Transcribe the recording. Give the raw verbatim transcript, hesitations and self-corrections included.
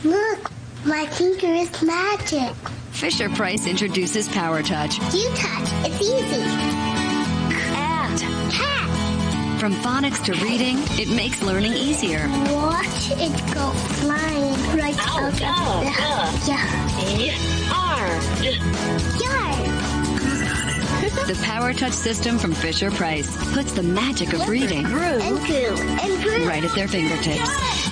Look, my finger is magic. Fisher-Price introduces Power Touch. You touch, it's easy. Cat. Cat. From phonics to reading, it makes learning easier. Watch it go flying right Ow, out of the... ow, Yeah. Yard. Yard. The Power Touch system from Fisher-Price puts the magic of reading And grew. And grew. right at their fingertips.